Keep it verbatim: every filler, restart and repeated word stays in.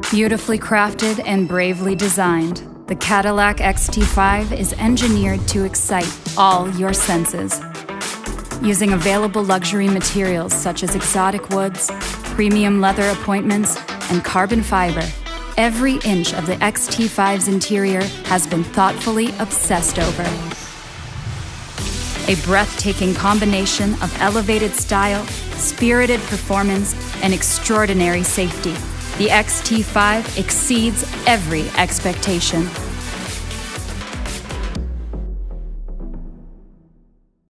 Beautifully crafted and bravely designed, the Cadillac X T five is engineered to excite all your senses. Using available luxury materials such as exotic woods, premium leather appointments, and carbon fiber, every inch of the X T five's interior has been thoughtfully obsessed over. A breathtaking combination of elevated style, spirited performance, and extraordinary safety, the X T five exceeds every expectation.